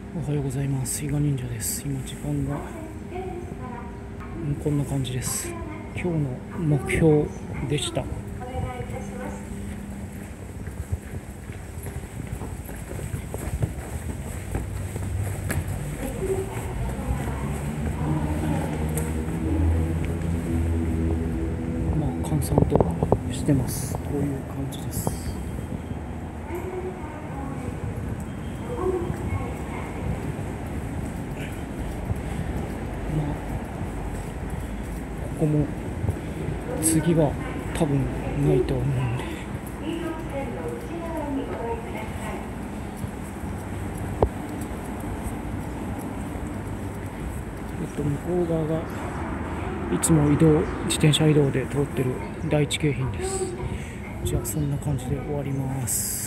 おはようございます。伊賀忍者です。今時間がこんな感じです。今日の目標でした。閑散としてます。こういう感じです。ここも次は多分ないと思うんで、向こう側がいつも自転車移動で通ってる第一京浜です。じゃあそんな感じで終わります。